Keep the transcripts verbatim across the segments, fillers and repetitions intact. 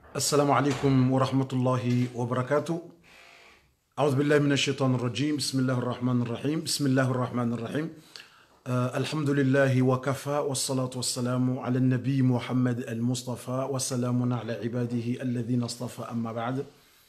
السلام عليكم ورحمة الله وبركاته. أعوذ بالله من الشيطان الرجيم. بسم الله الرحمن الرحيم. بسم الله الرحمن الرحيم. آه الحمد لله وكفى والصلاة والسلام على النبي محمد المصطفى وسلام على عباده الذين اصطفى أما بعد.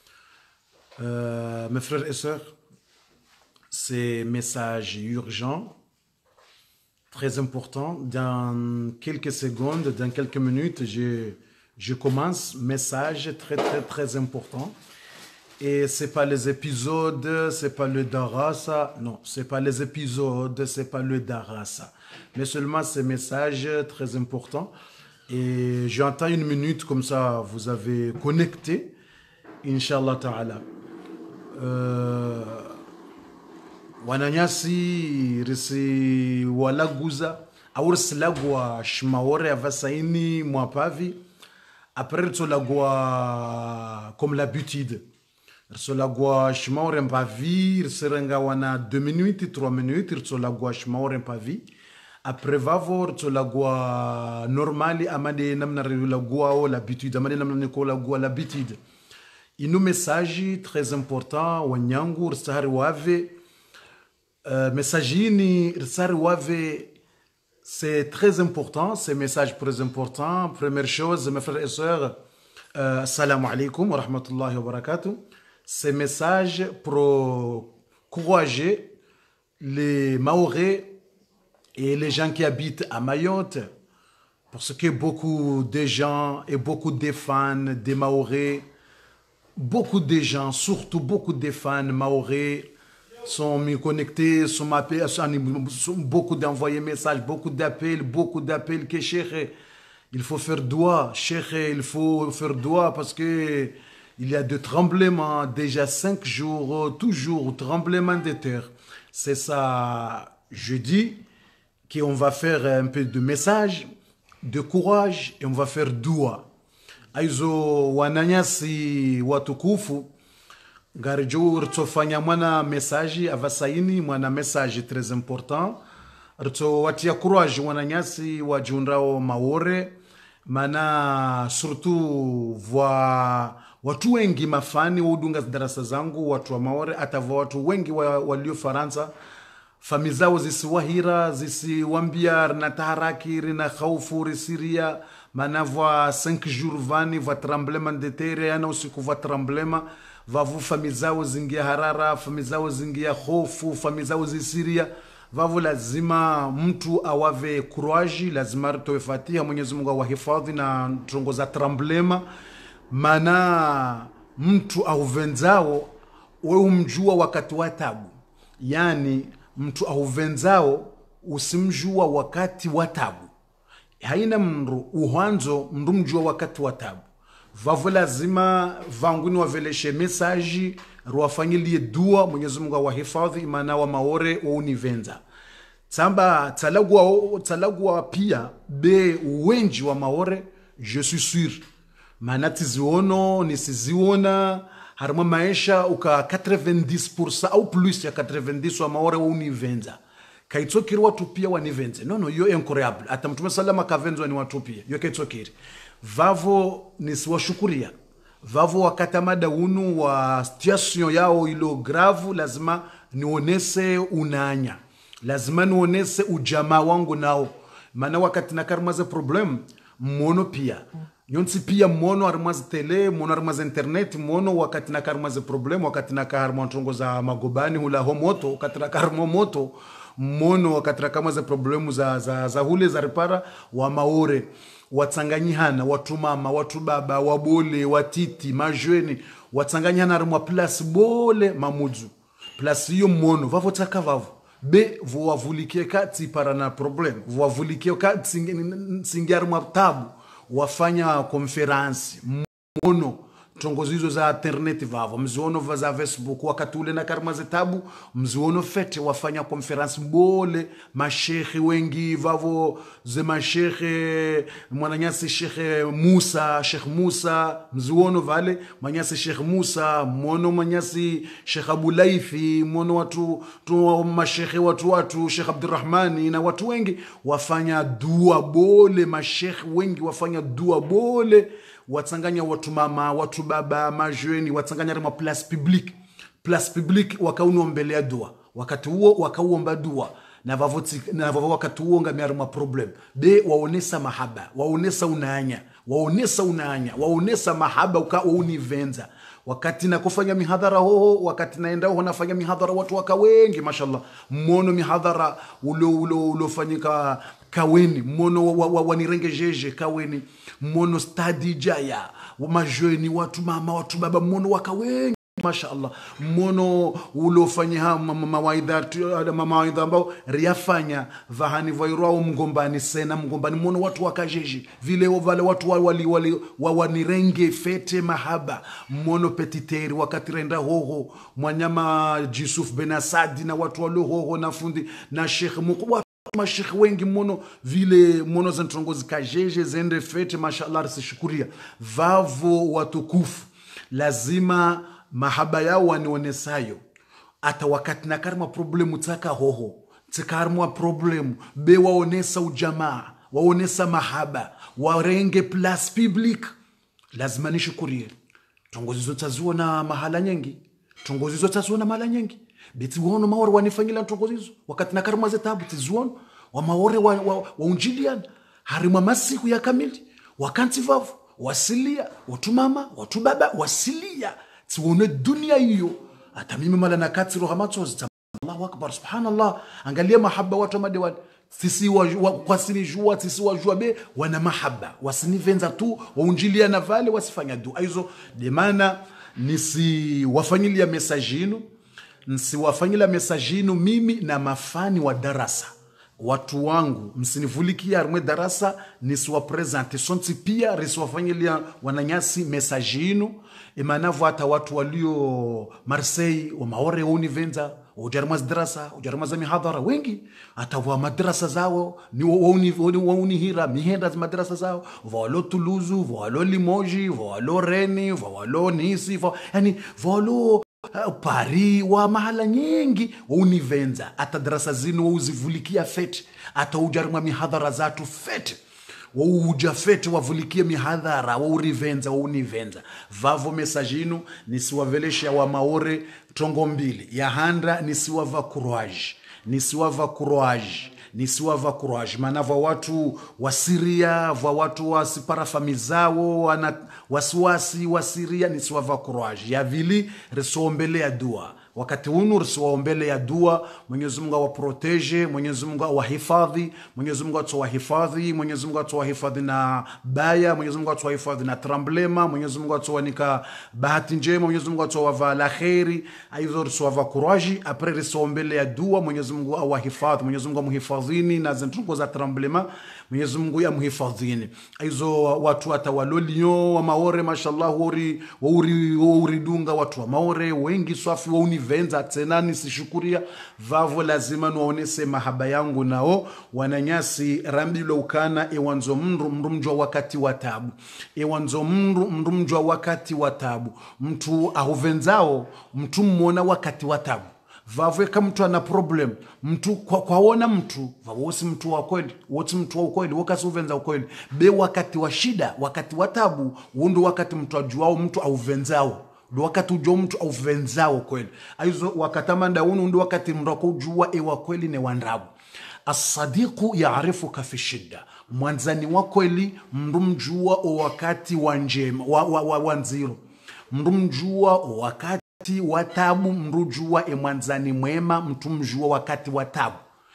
Euh, mes frères et sœurs, c'est un message urgent, très important. Dans quelques secondes, dans quelques minutes, je, je commence un message très très très important. Et c'est pas les épisodes, c'est pas le darasa, non, c'est pas les épisodes, c'est pas le darasa, mais seulement ce message très important. Et j'entends une minute comme ça, vous avez connecté, Inch'Allah Ta'ala. Euh, wananyasi risi walaguza au risilagwa shmaore avasaini mwapavi après risolagwa comme l'habitude risolagwa shmaore mpavi riserenga wana deux minutes trois minutes risolagwa shmaore mpavi après vavo risolagwa normali amade namna rilagwa l'habitude amade namna nikolagwa l'habitude. Il nous message très important wanyangu risahari wave uh, message ini risahari wave c'est très important, c'est message très important. Première chose, mes frères et sœurs, uh, assalamu alaikum wa rahmatullahi wa barakatuh. Ce message pour encourager les Mahorais et les gens qui habitent à Mayotte, parce que beaucoup de gens et beaucoup de fans des Mahorais, beaucoup de gens, surtout beaucoup de fans mahorais sont mis connectés, sont m'appelés, sont beaucoup d'envoyés messages, beaucoup d'appels, beaucoup d'appels que Cheikh, il faut faire doigt, Cheikh, il faut faire doigt parce que il y a des tremblements, déjà cinq jours, toujours tremblement de terre. C'est ça, je dis, qu'on va faire un peu de message, de courage et on va faire doigt. Aizo wananyasi watukufu ngarijo rtofanya mwana message avasaini mwana message très important rto watia courage wananyasi wajundao Maore mana surtout wa watu wengi mafani udunga darasa zangu watu wa Maore atava watu wengi wa, walio Faransa fami zao zisiwahira zisiwambia na taharaki na khaufu risiria manavwa cinq jours vani va tremblement de terre yana usiku va tremblement vavu fami zao zingia harara fami zao zingia hofu fami zao zisiria vavu lazima mtu awave courage lazima toe fatiha Mwenyezi Mungu awahifadhi na tongo za tremblement mana mtu auvenzao wewe umjua wakati wa tabu yani mtu auvenzao usimjua wakati wa tabu haina mndu uhanzo mndu mjua wakati wa tabu vavu lazima vanguni waveleshe message ruwafanyilie dua Mwenyezi Mungu awahifadhi imana wa Maore wa univenza tsamba talagwa talagwa pia be wengi wa Maore je suis sûr manati ziono nisiziona harma maisha uka quatre-vingt-dix pour cent au plus ya quatre-vingt-dix wa Maore wa univenza kaitsokiri watu pia wanivenze no no yo incroyable ata mtume salama kavenzo ni watu pia yo kaitsokiri vavo nisiwashukuria vavo wakatamada unu wa situation yao ilo grave lazima nionese unanya lazima nionese ujamaa wangu nao maana wakati na karmaze problem mono pia nyonsi pia mono armaze tele mono armaze internet mono wakati na karmaze problem wakati na karma ntongo za magobani hula homoto wakati na karma moto mono wakati kama za problemu za za za hule za repara wa Maore watsanganyihana watu mama watu baba wabole watiti majweni watsanganyihana rumwa place bole mamuzu place hiyo mono vavo taka vavo be vo wavulikie kati para na problem vo wavulikie kati singiar matabu wafanya conference mono tongozi hizo za internet vavo mziono va za Facebook wakati ule na karma zitabu mziono fete wafanya conference bole mashekhi wengi vavo ze mashekhi mwananyasi Sheikh Musa Sheikh Musa mziono vale manyasi Sheikh Musa mono manyasi Sheikh Abulaifi mono watu tu mashekhi watu watu Sheikh Abdurrahmani na watu wengi wafanya dua bole mashekhi wengi wafanya dua bole watsanganya watu mama watu baba majweni watsanganya rema place publique place publique wakaunombelea dua wakati huo wakauomba dua na vavoti na vavo wakati huo ngamia ma problem be waonesa mahaba waonesa unaanya waonesa unaanya waonesa mahaba uka univenza wakati na kufanya mihadhara hoho wakati naenda ho nafanya mihadhara watu waka wengi mashallah mmono mihadhara ulo ulo ulofanyika kaweni mmono wanirengejeje wa, wa, kaweni mmono study jaya majweni watu mama watu baba mmono waka wengi mashallah mmono ulofanya mawaidha mawaidha ambao riafanya vahani vairao mgombani sena mgombani mmono watu wakajeje vile wale watu wali wali wanirenge fete mahaba mmono petiteri wakati renda hoho mwanyama Yusuf Ben Asadi na watu wale hoho na fundi na Sheikh mkubwa mashikh wengi mmono vile mmono zentrongozi kajeje zende fete mashallah risishukuria vavo watukufu lazima mahaba yao wanionesayo ata wakati na karma problemu taka hoho tsakarma problemu be waonesa ujamaa waonesa mahaba warenge place publique lazima nishukurie tongozi zote zaziona mahala nyingi tongozi zote zaziona mahala nyingi biti wono maore wanifanyila tongozi hizo wakati na karma zetabu tizuono wa maore wa, wa, wa unjilian harima masiku ya kamili wakanti vavu wasilia watu mama watu baba wasilia tuone dunia hiyo hata mimi mala nakati roho machozi Allahu akbar subhanallah angalia mahaba watu madewani sisi wa, wa kwa sini jua sisi wajua be wana mahaba wasinivenza tu waunjilia na vale wasifanya du aizo de maana nisi wafanyilia messagino nisi wafanyilia messagino mimi na mafani wa darasa watu wangu msinivulikia armwe darasa nisiwa presente sonti pia risiwafanyilia wananyasi messagino imanavo hata watu walio Marseille wa maore univenza ujarmaz darasa ujarmaz mihadhara wengi hata wa madrasa zao ni wauni wauni hira mihenda madrasa zao valo Toulouse valo Limoges valo Rennes valo Nice yani valo Paris wa mahala nyingi univenza hata darasa zinu uzivulikia fete hata ujarma mihadhara zatu fete wauja fete wavulikia mihadhara waurivenza waunivenza vavo messagino nisiwavelesha wa maore tongo mbili ya handa nisiwava courage nisiwava courage nisiwava courage manava watu wa Syria va watu wa siparafami zao wana wasiwasi wa Syria nisiwava courage ya vili risombelea dua wakati hunu risombelea dua Mwenyezi Mungu awaprotege Mwenyezi Mungu awahifadhi Mwenyezi Mungu atawahifadhi Mwenyezi Mungu atawahifadhi na baya Mwenyezi Mungu atawahifadhi na tremblema Mwenyezi Mungu atawanika bahati njema Mwenyezi Mungu atawavala khairi aizo risowava courage après risombelea dua Mwenyezi Mungu awahifadhi Mwenyezi Mungu amhifadhini na zentuko za tremblema Mwenyezi Mungu yamhifadhini aizo watu atawalolio wa maore mashallah uri uri uri dunga watu wa maore wengi swafi wa venza tena sishukuria vavo lazima nuonese mahaba yangu nao wananyasi rambilo ukana ewanzo mndu mrumjwa wakati wa tabu ewanzo mndu mrumjwa wakati wa tabu mtu ahuvenzao mtu muona wakati wa tabu vavo kama mtu ana problem mtu kwa kwaona mtu vavosi mtu wa kweli wote mtu wa kweli wakati uvenza kweli be wakati wa shida wakati wa tabu undu wakati mtu ajuao mtu ahuvenzao ndo wakati ujua mtu au venzao kweli aizo wakatamanda unu ndo wakati mrako ujua ewa kweli ne wandrabu as-sadiqu ya'rifuka fi shidda mwanzani wa kweli mrumjua o wakati wa njema wa, wa, wa, wa nziro mrumjua o wakati wa tabu mrujua e mwanzani mwema mtu mjua wakati wa tabu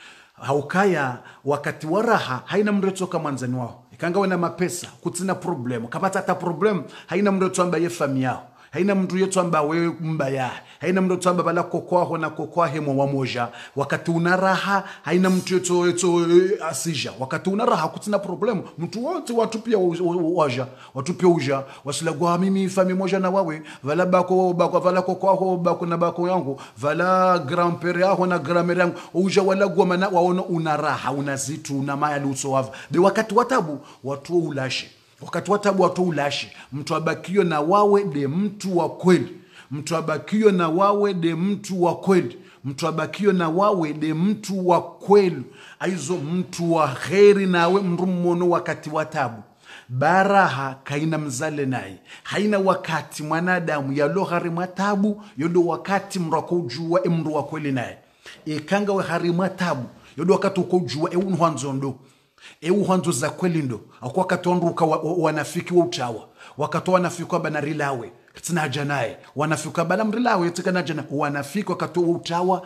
haukaya wakati wa raha haina mreto kama mwanzani wao ikanga wena mapesa kutina problem kapata hata problem haina mreto ambaye familia yao haina mtu yetu amba wewe mbaya haina mtu amba bala kokwaho na kokwahe mwa moja wakati una raha haina mtu yetu yetu asija wakati una raha kutina problem mtu wote watu pia waja watu pia uja wasilagwa mimi fami moja na wawe vala bako bako vala kokwaho bako na bako yangu vala grand père yao na grand mère yangu uja wala gwa mana waona una raha una zitu una maya luso wava de wakati watabu watu ulashe wakati watabu watu ulashi mtu abakio na wawe de mtu wa kweli mtu abakio na wawe de mtu wa kweli mtu abakio na wawe de mtu wa kweli aizo mtu wa kheri nawe mrumono wakati watabu baraha kaina mzale naye haina wakati mwanadamu yalo harima tabu yodo wakati mrako ujua emru wa kweli naye ikanga we harima tabu yodo wakati uko ujua e unhwanzo ndo e unhwanzo za kweli ndo akwa wakati wanruka wanafiki wa utawa wakati wanafiki wa banarilawe tinaja naye wanafiki wa banamrilawe tikanaja na wanafiki wakati wa utawa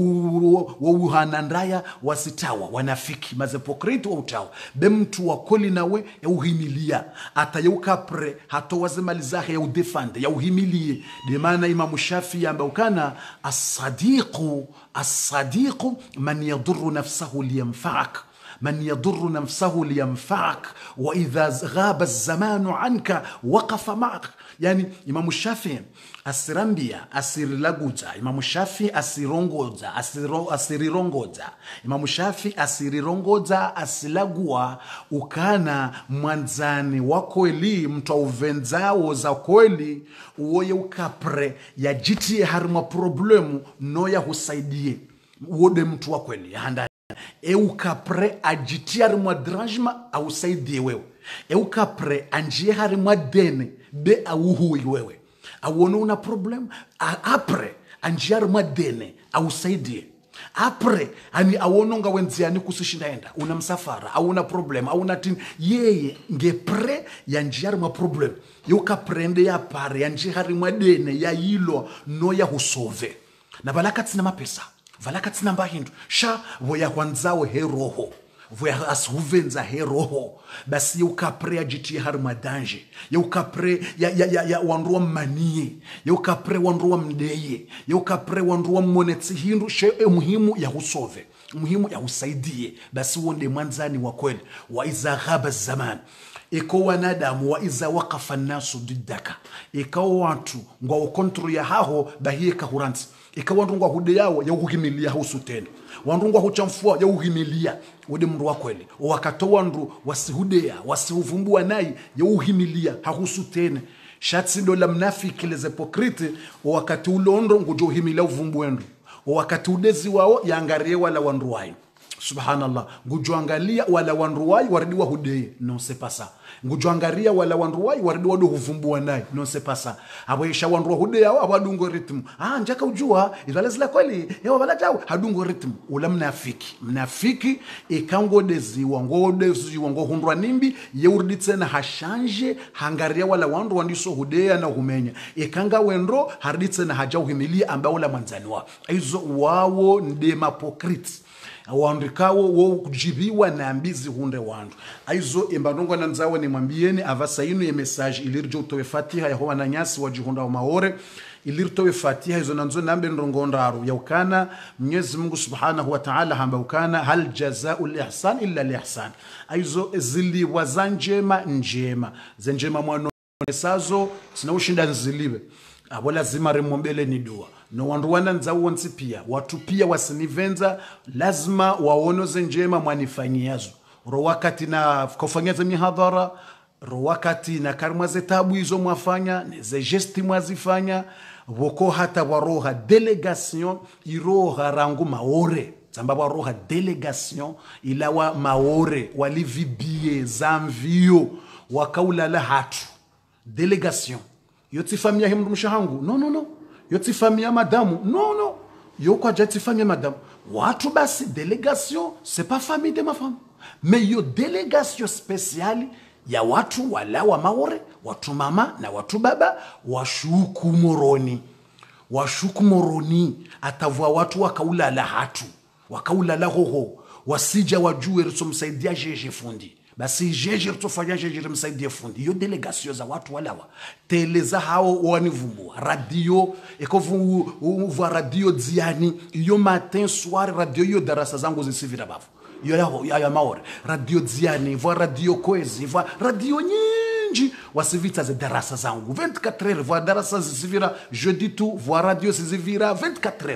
wa uhanandraya wasitawa wanafiki mazepokriti wa utawa be mtu wa kweli nawe ya uhimilia ata ya ukapre hato wazemalizahe ya udefande ya uhimilie di maana Imamu Shafi ya mbaukana as-sadiqu as-sadiqu man yadurru nafsahu liyamfa'ak من يضر نفسه لينفعك وإذا غاب الزمان عنك وقف معك. يعني إمام الشافعي asirambia asirilaguza Imam Shafi asirongoza asiro asirirongoza Imam Shafi asirirongoza asilagua ukana mwanzani wa kweli mtu uvenzao za kweli uoye ukapre ya jitie harima problemu no ya husaidie uode mtu wa kweli handa eu kapre ajitia harima drajma au saidie wewe eu kapre anjie harima dene be auhui wewe auone una problem apre anjie harima dene au saidie apre ani awononga wenziani kusishindaenda una msafara au una problem au una tin yeye ngepre yanjie harima problem eu kaprende ya pare yanjie harima dene ya yilo no ya husove na balaka tina mapesa valaka tina mbahindu sha voya kwanzao heroho voya asuvenza heroho basi ukapre ya jiti harma danje ya ukapre ya ya ya, ya wanruwa manie ya ukapre wanruwa mdeye ya ukapre wanruwa monetsi hindu she muhimu ya husove muhimu ya usaidie basi wonde mwanzani wa kweli wa iza ghaba zaman iko wanadamu wa iza waqafa nasu diddaka iko watu ngwa ukontru ya haho bahie kahuransi ika wandungwa hude yao ya uhimilia hausu tena wandungwa huchamfua ya uhimilia wode mru wa kweli wakato wandu wasihudea wasihuvumbua nai ya uhimilia hausu tena shatsi ndo la mnafiki leze pokriti wakati ulondo ngujo uhimilia uvumbu endu wakati udezi wao yangarie wala wandu wayo subhanallah ngujo angalia wala wandu wayo waridi wa hudeye non c'est pas ça ngujo angaria wala wandu wayo waridi wa huvumbua nai non c'est pas ça abo isha wandu hude yao abadungo ritmu ah njaka ujua izalezla kweli yao bala jao hadungo ritmu ula mnafiki mnafiki ikango dezi wango dezi wango hundwa nimbi yeurdi tena hashanje hangaria wala wandu wandiso hudea na humenya ikanga wendro hardi tena haja uhimilia ambao la manzani wa hizo wao ndema mapokriti waandikawo wo kujibiwa na ambizi hunde wandu aizo imbandongo na nzawe ni mwambieni avasa inu ya message ilirjo utowe fatiha ya hoa na nyasi wajihunda wa maore ilirtowe fatiha izo nanzo nambe ndongonda aru ya ukana Mwenyezi Mungu subhanahu wa ta'ala hamba ukana hal jazau lihsan illa lihsan aizo zili wazanjema njema zenjema mwano sazo sinaushinda nzilibe abo lazima remombele ni dua no wandu wana nzawo nsi pia watu pia wasinivenza lazima waonoze njema mwanifanyiazo ro wakati na kufanyaza mihadhara ro wakati na karma zetabu hizo mwafanya ze gesti mwazifanya woko hata waroha delegation iroha rangu maore samba waroha delegation ilawa maore walivibie zamvio wakaula la hatu delegation yoti famia himdu mshahangu no no no yoti famia madamu no no yoko jati famia madamu watu basi delegation c'est pas famille de ma femme mais yo delegation spéciale ya watu wala wa maore watu mama na watu baba washuku moroni washuku moroni atavua watu wakaula la hatu wakaula la hoho wasija wajue risomsaidia jeje fundi basi jeje tofanya jeje msaidia fundi yo delegation za watu walawa teleza hao wanivumbua radio ekovu uva radio ziani yo matin soir radio yo darasa zangu zisivira bavu yo ya ya maore radio ziani vo radio koezi vo radio nyingi wasivita za darasa zangu vingt-quatre heures vo darasa zisivira jeudi tu vo radio zisivira vingt-quatre heures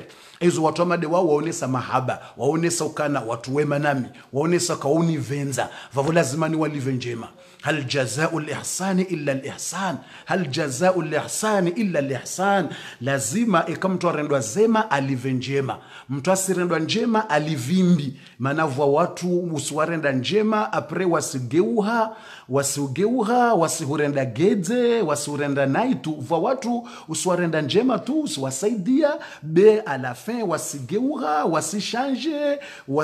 hizo watu amade wao waonesa mahaba, waonesa ukana watu wema nami, waonesa kauni venza vavo lazima ni walive njema. Hal jazau al-ihsani illa al-ihsan, hal jazau al-ihsani illa al-ihsan. Lazima ikamtu arendwa zema alive njema, mtu asirendwa njema alivimbi. Manavwa watu usiwarenda njema apre wasigeuha, wasigeuha, wasihurenda gede, wasihurenda naitu. Vwa watu usiwarenda njema tu, usiwasaidia be a la fin wasigeuha, wasishanje,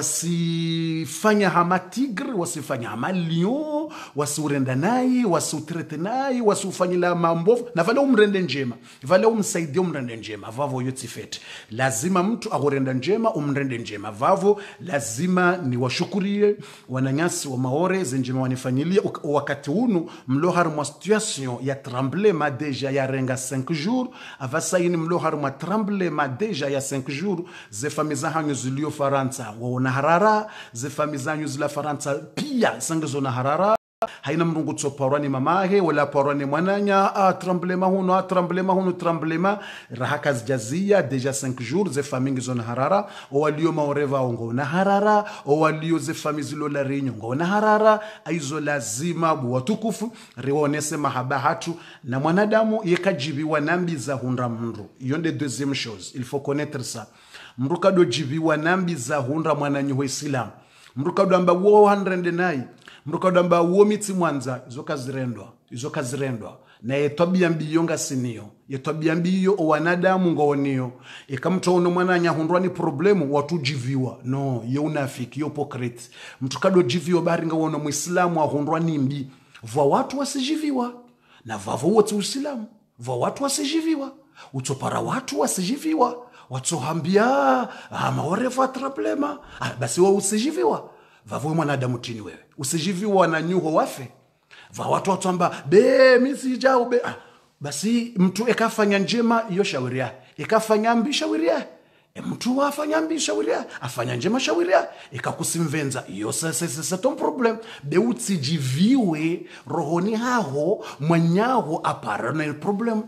wasifanya hama tigre, wasifanya hama lion, wasiurenda nai, wasiutrete nai, wasiufanyila mambovu. Na vale umrende njema, vale umsaidia umrende njema. Vavo yoti fete, lazima mtu agurenda njema umrende njema. Vavo lazima ni washukurie wananyasi wa Maore zenjema wanifanyilia. Wakati unu mlohar mwa situation ya tremblema deja ya renga cinq jours, avasa ini mlohar mwa tremblema deja ya cinq jours. Ze famiza hanyo zulio Faransa waona harara, ze famiza hanyo zula Faransa pia sangezo na harara. Haina mrungu tsoparwani mamahe wala parwani mwananya. Ah, tremblema huno, ah, tremblema huno, tremblema rahaka zijazia deja cinq jours. Ze famingi zona harara, o walio Maoreva ongo na harara, o walio ze famizilo la Renyo ongo na harara. Aizo lazima buwatukufu riwonese mahaba hatu na mwanadamu yekajibiwa nambi za hundra mru. Yonde deuxième chose, il faut connaître ça. Mruka do jibiwa nambi za hundra mwananyi wa Islam. Mruka do amba wo handrende nai, mruka do amba wo miti mwanza, izo kazirendwa, izo kazirendwa. Na yetobia mbiyonga sinio, yetobia mbiyo o wanadamu ngoniyo. Ikamto ono mwananya hundwa ni problemu watu jiviwa. No, yo unafiki, yo hypocrite. Mruka do jiviwa baringa wono muislamu wa hundwa nimbi. Vwa watu wasijiviwa. Na vavo wote uislamu. Vwa watu wasijiviwa. Utopara watu wasijiviwa. Watu hambia, ah, Maoreva problema. Ah, basi wa usijiviwa. Vavo mwanadamu tini wewe. Usijiviwa na nyuho wafe. Va watu watu amba, be, misi jao, be. Ah, basi mtu ekafanya njema, iyo shawiria. Ekafanya mbi shawiria. E mtu wafanya mbi shawiria. Afanya njema shawiria. Eka kusimvenza. Iyo sasa sasa ton problem. Be utijiviwe rohoni haho, mwanyaho apara na problem.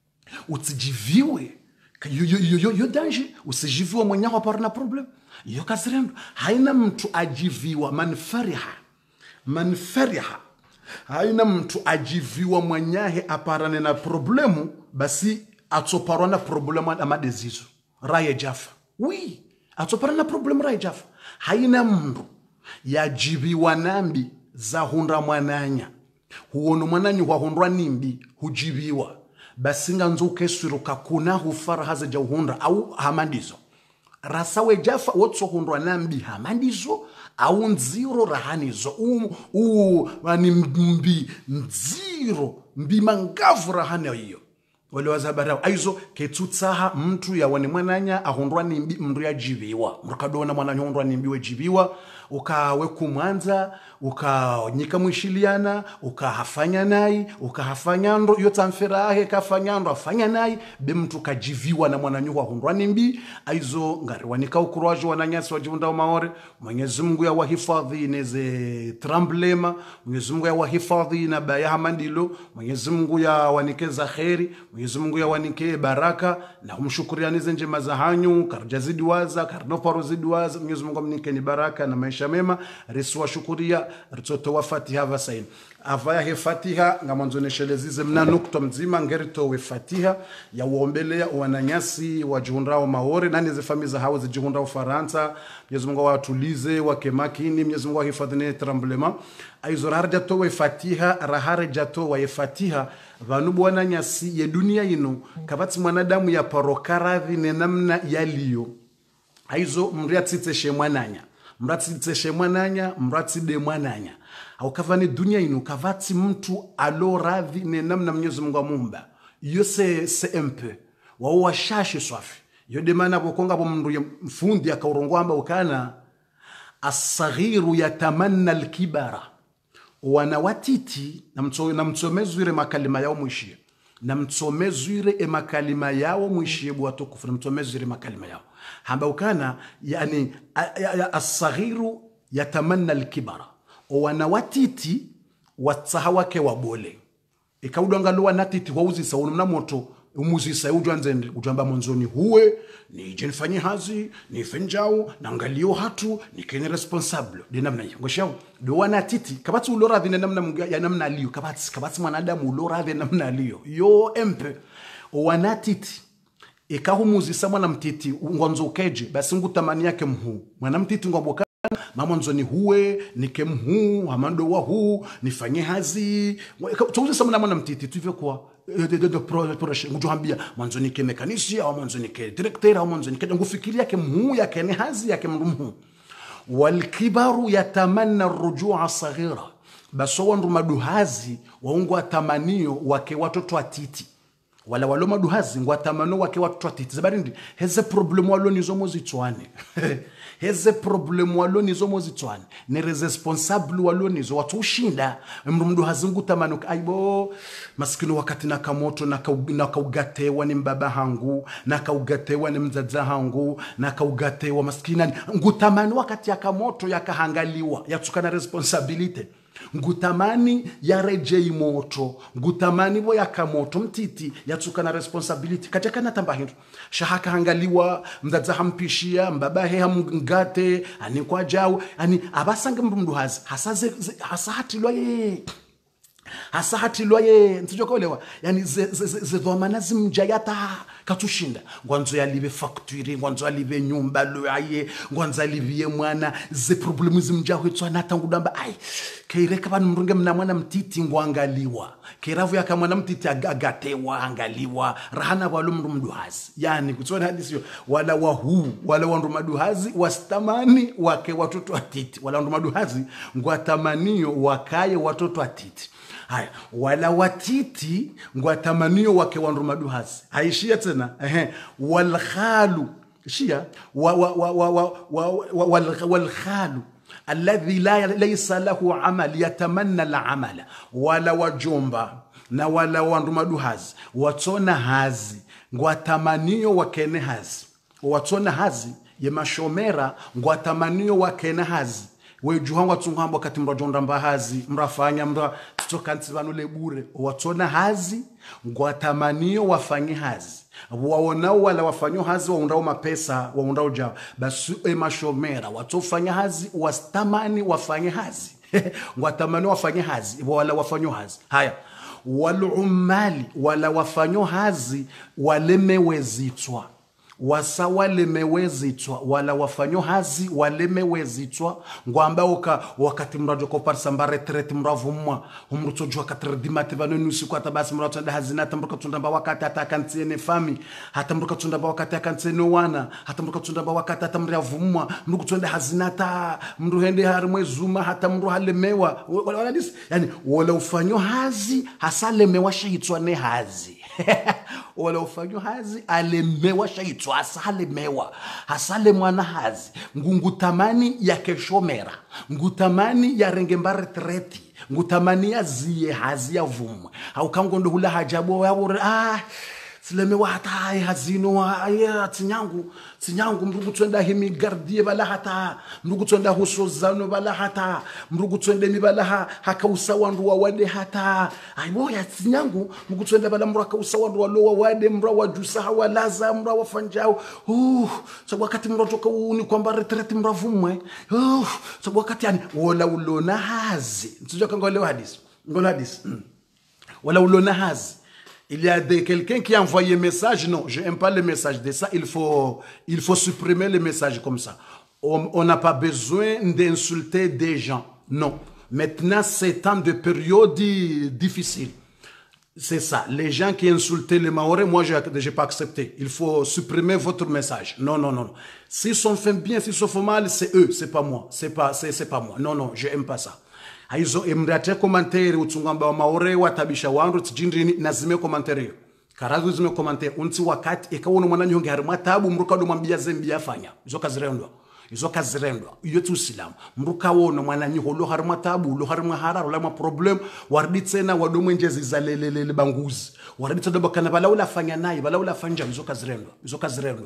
Utijiviwe. Yo, yo, yo, yo, yo danger. Usijiviwa mwanyaho apara na problem. Yo kazirendo. Haina mtu ajiviwa manfariha. Manfariha. Haina mtu ajiviwa mwanyahe aparane na problemu, basi atoparwa na problemu amadezizo. Raye jafa. Oui. Atoparwa na problemu raye jafa. Haina mtu yajiviwa nambi za hundra mwananya. Huono mwananyi wa hundra nimbi hujiviwa. Basi nga nzuke suruka kuna hufara haza ja hundra au hamandizo. Rasawe jafa wotso hundra nambi hamandizo. Au nziro rahanizo. U, u, wani mbi, nziro, mbi mangavu rahani hiyo. Wale wazabarao. Aizo, ketutsaha mtu ya wani mwananya, ahundwa ni mbi mru ya jiviwa. Mrukadona mwananya hundwa ni mbi we jiviwa. Uka weku mwanza, uka nyika mwishiliana, uka hafanya nai, uka hafanya ndo, yota mferahe, kafanya ndo, hafanya nai, be mtu kajiviwa na mwananyuwa hundwa ni mbi. Aizo, ngari wanika ukuruwajo wananyasi wajivunda wa Maore. Mwenyezi Mungu ya wahifadhi neze tremblema, Mwenyezi Mungu ya wahifadhi na baya hamandilo, Mwenyezi Mungu ya wanikeza kheri, Mwenyezi Mungu ya wanike baraka, na humshukurianize njema za hanyu, karjazidi waza, karnoparo zidi waza, Mwenyezi Mungu mnike ni baraka na maisha mema. Riswa shukuria, ritoto wa fatiha vasaini. Avaya he fatiha, nga manzoneshelezi mna nukto mzima, ngerito we fatiha, ya uombelea wananyasi wa jihundrao Maore, nani ze famiza hawa ze jihundrao Faransa. Mwenyezi Mungu watulize, wakemakini, Mwenyezi Mungu wahifadhine tremblema. Aizo rahar jato we fatiha, rahar jato wa ye fatiha, vanubu wananyasi ye dunia inu, kabati mwanadamu ya parokaradhi nenamna yaliyo. Aizo mriatiteshe mwananya. Mriatiteshe mwananya, mriatide mwananya. Au kavani dunia inu, kavati mtu alo radhi nenamna Mwenyezi Mungu mumba. Yo se, se mpe. Wao washashi swafi. Yo demana wakonga mndu mfundi ya kaurongo amba ukana asaghiru yatamanna al-kibara. Wanawatiti na mtsomezwire makalima yao mwishie. Na mtsomezwire e makalima yao mwishie buwatukufu. Na mtsomezwire makalima yao. Hamba ukana yani asaghiru yatamanna al-kibara. Wanawatiti watsahawake wabole. Ikaudangalo wanatiti wauzi saunu mna moto umuzisa ujwanzende ujamba mwanzoni huwe ni jenfanye hazi ni fenjao na ngalio hatu ni kene responsable de namna hiyo ngoshao do wana titi kabati ulora vina namna mga ya namna liyo kabati kabati mwanadamu ulora vina namna liyo yo empe wana titi ikahumuzisa mwana mtiti ngonzo ukeje basi ngutamani yake mhu mwana mtiti ngomboka mama nzoni huwe nike mhu hamando wa huu nifanye hazi tuuze samana mwana mtiti tuivyo kwa de de projet ngutuambia mwanzo nike mekanisi au mwanzo nike directeur au mwanzo nike ngufikiria yake mhu yake ni hazi yake mhu walkibaru yatamanna arrujua saghira baso wandu maduhazi waungu atamanio wake watoto atiti wala walo maduhazi ngwatamano wake watoto atiti zabarindi heze problem walo nizo mozitwane heze problem walo nizo mozitwane ne responsable walo nizo watu ushinda mrumdu hazungu tamano aibo maskini wakati nakamoto nakaugatewa ni mbaba hangu nakaugatewa ni mzaza hangu nakaugatewa maskini ngutamano wakati yakamoto yakahangaliwa yatukana responsibility ngutamani ya rejei moto ngutamani bo yakamoto mtiti yatukana responsibility katika natamba hindu shahaka hangaliwa mzaza hampishia mbabahe hamngate ani kwa jao ani abasanga mndu hazi hasaze hasahatilwa ye hasahatilwa ye ntijokolewa yani ze dhamana zimjayata katushinda ngwanzo yalibe facture ngwanzo yalibe nyumba loye ngwanzo yalibe mwana ze problemu zimjaho etswana tangudamba ai keireka banu mrunge mna mwana mtiti ngwangaliwa keravu yaka mwana mtiti agatewa angaliwa rahana balo mndu mduhazi yani kutsona hadisio wala wahu wala wandu maduhazi wastamani wake watoto atiti wala wandu maduhazi ngwatamanio wakaye watoto atiti haya wala watiti ngwatamanio wake wandu maduhazi haishia tena ehe wal khalu shia wa wa wa wa wal khalu alladhi la laysa lahu amal yatamanna al amala wala wajomba na wala wandu maduhazi watona hazi ngwatamanio wakene hazi watona hazi yemashomera ngwatamanio wakene hazi wejuhangwa tungamba kati mrajonda mbahazi mrafanya mra tutokanti banule bure watona hazi ngwatamanio wafanye hazi waonao wala wafanyo hazi waundao mapesa waundao jao basi emashomera watofanya hazi wastamani wafanye hazi ngwatamani wafanye hazi wala wafanyo hazi haya walumali wala wafanyo hazi walemewezitwa wasa walemewezitwa wala wafanyo hazi walemewezitwa ngwamba oka wakati mrajo ko parsamba retraite mravumwa umrutojwa katredimate banoni usiku atabasi mrato nda hazina tamruka tundamba wakati atakantsene fami hatamruka tundamba wakati akantsene wana hatamruka tundamba wakati atamravumwa mruku tunda hazina ta mru hende harimwe zuma hatamru halemewa wala dis yani wala ufanyo hazi hasalemewa shitwa ne hazi wala ufanyo hazi alemewa shaitwa asalemewa hasale mwana hazi ngungutamani ya keshomera ngutamani ya rengemba retreti ngutamani ya ziye hazi ya vumwe au kangondo hula hajabo ya ah silemewa hata hazino aya tinyangu tinyangu mrugu twenda himi gardie bala hata mrugu twenda husozano bala hata mrugu twende mi bala haka usawandu wa wade hata aibo ya tinyangu mrugu twenda bala mraka usawandu wa lowa wade mra wajusa hawalaza mra wafanjao uh sababu wakati mra toka uni kwamba retrete mra vumwe uh sababu wakati yani wala ulona hazi ntujo kangolewa hadisi ngola hadisi wala ulona hazi. Il y a quelqu'un qui a envoyé un message. Non, je n'aime pas le message de ça. Il faut, il faut supprimer le message comme ça. On n'a pas besoin d'insulter des gens. Non. Maintenant, c'est temps de période difficile. C'est ça. Les gens qui insultaient les Maoris, moi, je n'ai pas accepté. Il faut supprimer votre message. Non, non, non. S'ils sont fait bien, s'ils sont fait mal, c'est eux, c'est pas moi. C'est pas, c'est pas moi. Non, non, je n'aime pas ça. Aizo emrate commentaire utungamba wa maore watabisha wandu tijindini nazime commentaire karazu zime commentaire unti wakati ekawono mwana nyonge harima tabu mruka do mwambia zembi yafanya izo kazirendwa izo kazirendwa iyo tu silamu mruka wono mwana nyiho lo harima tabu lo harima hararo la ma problem warditsena wadomwe njezi zalelele banguzi warditsa do bakana bala ula fanya nayi bala ula fanja izo kazirendwa izo kazirendwa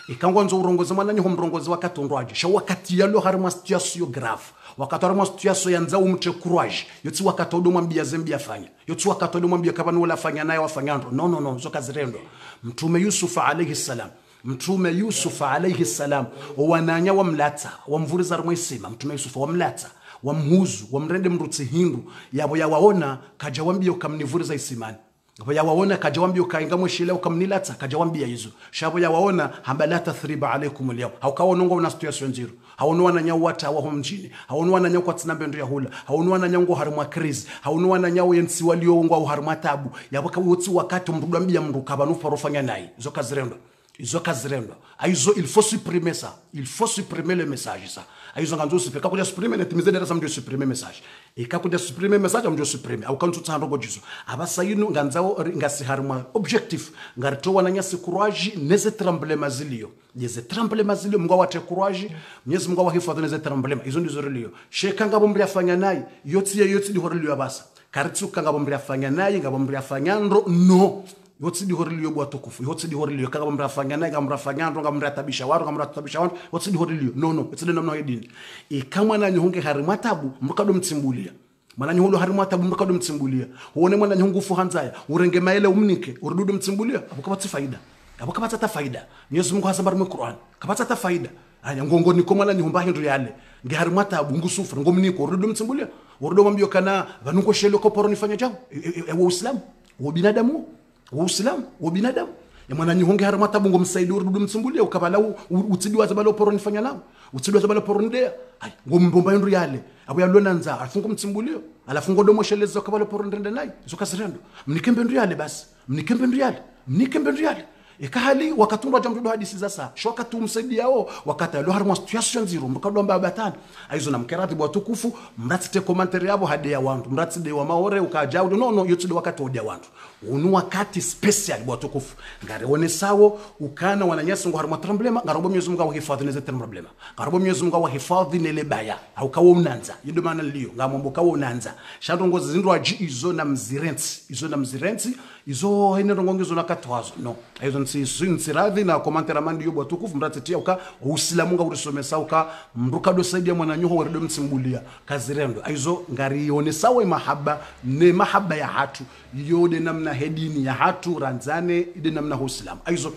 ikangwa nzo urongozi mwana nyo mrongozi wakati ndwaje sha wakati yalo hari ma situation grave wakati hari ma situation yanza umche courage yotsi wakati odo mwambia zembi afanya yotsi wakati odo mwambia kabani wala afanya naye wafanya ndo no no no zo kazirendo mtume Yusuf alayhi salam mtume Yusuf alayhi salam wananya wamlata wamvuriza rumwisima mtume Yusuf wamlata wamhuzu wamrende mrutsi hindu yabo yawaona kajawambia ukamnivuriza isimani Apo ya waona kajawambia ukainga mwishile ukamnilata kajawambia hizo shabo ya waona hambala tathriba alaikum leo haukawa nongo una situation zero haonwa na nyao wata wa mjini haonwa na nyao kwa tsinambe ndo ya hula haonwa na nyao harma crise haonwa na nyao yensi walio ngwa harma tabu yabo kawotsi wakati mrudambia mndu kabanu farofanya nayi zo kazirendo izo kazirendo aizo il faut supprimer ça il faut supprimer le message ça aizo nganzo supprimer kakuja supprimer netimize dera samjo supprimer message e kakuja supprimer message amjo supprimer au kantu tsando gojizo abasa yino nganzao ngasi harma objectif ngarito wananya si courage neze tremblema zilio neze tremblema zilio mngwa wate courage mnyezi mngwa wahifadhi neze tremblema izo ndizo relio sheka ngabo mbri afanya nayi yoti yoti di horelio abasa karitsu ngabo mbri afanya nayi ngabo mbri afanya ndo no yotsi di horelio bwa tukufu yotsi di horelio kanga mrafanya naye ngamrafanya ndo ngamratabisha watu ngamratabisha watu yotsi di horelio no no yotsi namna hedini e kama na nyonge hari matabu mrukado mtsimbulia mana nyulo hari matabu mrukado mtsimbulia uone mwana nyungufu hanzaya urenge maele umnike urududu mtsimbulia abukapata faida abukapata ta faida Mwenyezi Mungu hasabar mu Qur'an kapata ta faida anya ngongo niko mwana nyumba hindu yale nge hari matabu ngusufra ngomniko urududu mtsimbulia urudo mambio kana vanungo shelo ko poroni fanya jao e Uislamu wa binadamu Uislamu wa binadamu ya mwana nyonge hari matabu ngomsaidi urududu mtsimbulia ukabala utsidwa zabalo poroni fanya lao utsidwa zabalo poroni dea ai ngombomba hindu yale abo yalona nza afungo mtsimbulio alafungo domo shelezo kabalo poroni ndende nayi zokasirendo mnikembe ndu yale basi mnikembe ndu yale mnikembe ndu yale ikahali wakatumba jambo hadisi za saa shoka tumsaidia yao wakati alo harma situation zero mkado mba batani aizo na mkerati bwa tukufu mratite commentary yabo hadi ya wantu mratide wa maore ukaja no no yote wakati odia wantu unu wakati special bwa tukufu ngare one sawo ukana wananyasi ngo harma problema ngarobo Mwenyezi Mungu wahifadhi neze problema ngarobo Mwenyezi Mungu wahifadhi nele baya au kawo unanza yindo maana liyo ngamombo kawo unanza shadongo zindu aji izo na mzirenti izo na mzirenti izo hene rongongezo na katwazo no aizo nsiradhi na komantera mandi yobo tukufu mratetia uka Uislamu nga urisomesa uka mrukado saidia mwana nyuho weredo mtsimbulia kazirendo aizo ngari one sawa mahaba ne mahaba ya hatu yode namna hedini ya hatu ranzane ide namna Uislamu aizo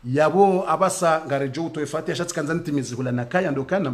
yabo abasa ngari jo utoifati ashatsikanzani timizi hula nakaya ndokana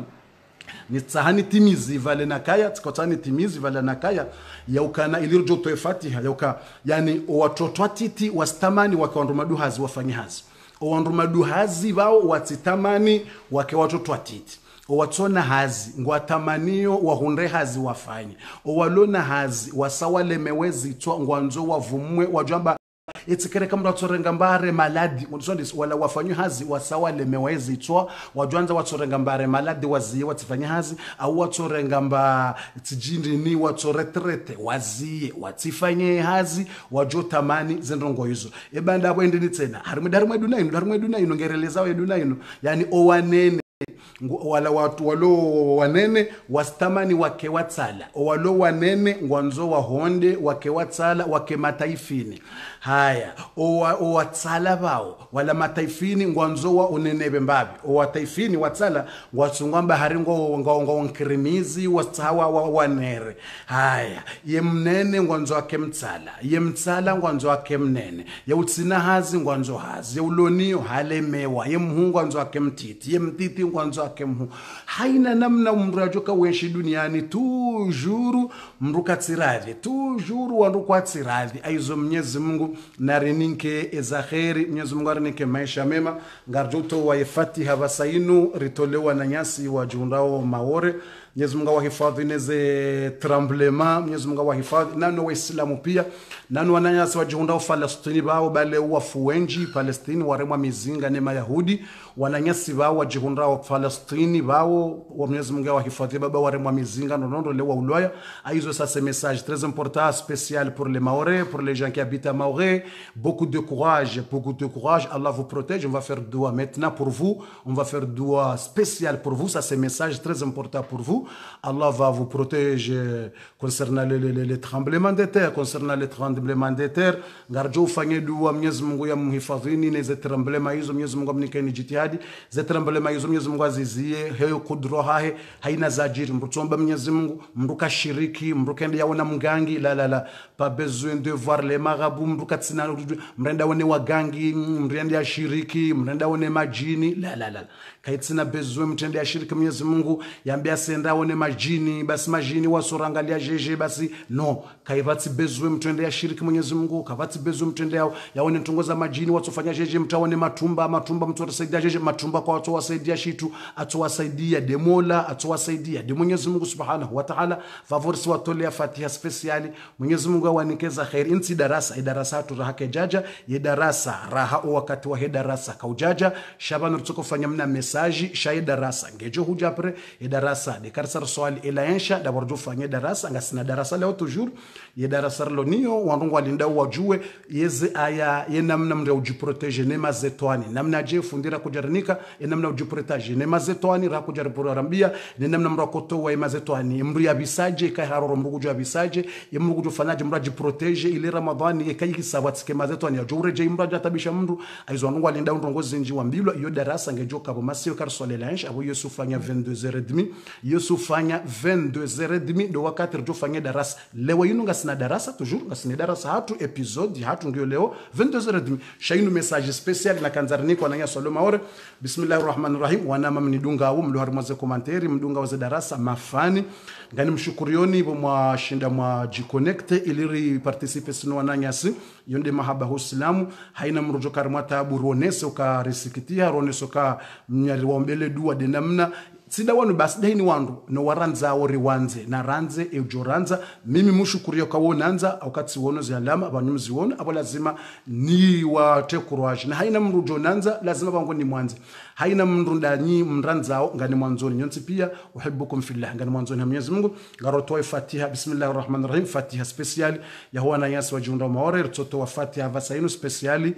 ni tsahani timizi vale nakaya tsikotani timizi vale nakaya yaukana ilirjo toefatiha yauka yani watoto atiti wastamani wakawandu maduhazi wafanye hazi owandu maduhazi wao watitamani wake watoto atiti owatsona hazi ngwatamanio wahunde hazi wafanye owalona hazi wasawale mewezi twa ngwanzo wavumwe wajamba etsikere kamra tsorenga mbare maladi mudisondis wala wafanywe hazi wasawale mewezi twa wajwanza watsorenga mbare maladi waziye watsifanya hazi au watsorenga mba tijindi ni watsoretrete waziye watsifanye hazi wajotamani zendongo hizo ebanda abo endini tsena harimwe darimwe dunaino darimwe dunaino ngereleza we dunaino yani owanene wala watu walo wanene wastamani wake watsala walo wanene ngwanzo wa honde wake watsala wake mataifini haya o watsala bao wala mataifini ngwanzo wa unenebe mbabi o wataifini watsala watsungamba haringo ngongo nkrimizi wasawa wa wanere haya ye mnene ngwanzo wake mtsala ye mtsala ngwanzo wake mnene ye utsina hazi ngwanzo hazi ye ulonio halemewa ye mhungu ngwanzo wake mtiti ye mtiti ngwanzo kemhu haina namna mrajoka wenshi duniani toujours mruka tsiradhi toujours wanduka tsiradhi aizo Mwenyezi Mungu narininke ezaheri Mwenyezi Mungu arinike maisha mema ngarjoto wa Fatiha basainu ritolewa na nyasi wa jundao maore Mwenyezi Mungu wahifadhi neze tremblement Mwenyezi Mungu wahifadhi nano waislamu pia nano wananyasi wa jundao Falastini bao bale wafuenji Palestini waremwa mizinga ne mayahudi wananyasi bao wa jundao Falastini bao wa Mwenyezi Mungu wahifadhi baba waremwa mizinga nonondo lewa ulaya aizo ça c'est message très important spécial pour les Maoris pour les gens qui habitent à Maoré beaucoup de courage beaucoup de courage Allah vous protège on va faire dua maintenant pour vous on va faire dua spécial pour vous ça c'est message très important pour vous vous. Allah va vous protéger concernant les, les, les tremblements de terre, concernant les tremblements de terre. Ngarjo ufanye dua Mwenyezi Mungu ya mhifadhini na ze tremblema hizo Mwenyezi Mungu amnikeni jitihadi ze tremblema hizo Mwenyezi Mungu azizie heyo kudro hahe haina zajiri mrutomba Mwenyezi Mungu mruka shiriki mruka ende yaona mgangi la la la pas besoin de voir les marabouts mruka tsina mrenda one wagangi mrenda ya shiriki mrenda one majini la la la kaitsina besoin mtende ya shiriki Mwenyezi Mungu yambia senda one majini basi majini wasorangalia jeje basi no kaivati besoin mtende ya shiriki Mwenyezi Mungu kavati besoin mtende yao yaone ntongoza majini watofanya jeje mtaone matumba matumba mtu atasaidia jeje matumba kwa watu wasaidia shitu atowasaidia demola atowasaidia de Mwenyezi Mungu Subhanahu wa Ta'ala favorisi watolea Fatiha speciali Mwenyezi Mungu awanikeza khair insi darasa idarasa tu rahake jaja ye darasa raha wakati wa darasa kaujaja shabana tukofanya mna message shay darasa ngejo hujapre ye darasa de karsar swali ila insha da warjo fanya darasa ngasina darasa leo toujours ye darasa lonio wanongo alinda wajue yeze aya ye namna mnda ujiprotege nema zetwani namna je fundira kujarnika ye namna ujiprotege nema zetwani ra kujarambia ne namna mra kotowa ye mazetwani mru ya bisaje kai haroro mru kujo bisaje ye mru kujo fanaje mra jiprotege ile ramadhani ye kai sabatike mazetwani ya jure je mra jatabisha mru aizo wanongo alinda ndongozi nji wambilwa iyo darasa ngejoka bo masio karsole lange abo yusufanya vingt-deux heures trente yusufanya vingt-deux heures trente do wakati rjo fanya darasa leo yinu ngasina darasa toujours ngasina darasa hatu episode hatu ngio leo vingt-deux heures trente shainu message special na kanzarni kwa nanya solo maore bismillahir rahmanir rahim wana mamnidunga au mlo harmaze commentary mdunga wa darasa mafani ngani mshukurioni bo mwa shinda mwa jiconnect iliri participe sino wananyasi yonde mahaba huislamu haina mrojo karma tabu ronese ka risikitia ronese ka mnyari waombele dua de namna sida wanu basi dai ni wandu no waranza ori wanze na ranze ejoranza mimi mushukurio kwa wonanza wakati wono zialama abanyumzi wono abo lazima ni wa courage na haina mrujo nanza lazima bango ni mwanze haina mrundanyi mranzao ngani mwanzoni nyonsi pia uhibbukum fillah ngani mwanzoni ya Mwenyezi Mungu garotoa Fatiha bismillahir rahmanir rahim Fatiha special ya huwa na yasi wajunda maore toto wa Fatiha vasainu speciali